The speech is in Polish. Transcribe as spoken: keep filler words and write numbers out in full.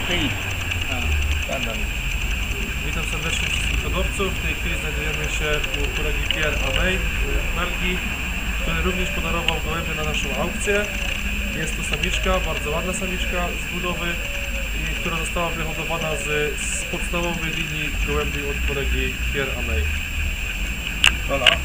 Hej. Witam serdecznie wszystkich hodowców. W tej chwili znajdujemy się u kolegi Pierre Amey w Belgii, który również podarował gołębie na naszą aukcję. Jest to samiczka, bardzo ładna samiczka z budowy, i która została wyhodowana z, z podstawowej linii gołębi od kolegi Pierre Amey. Voilà.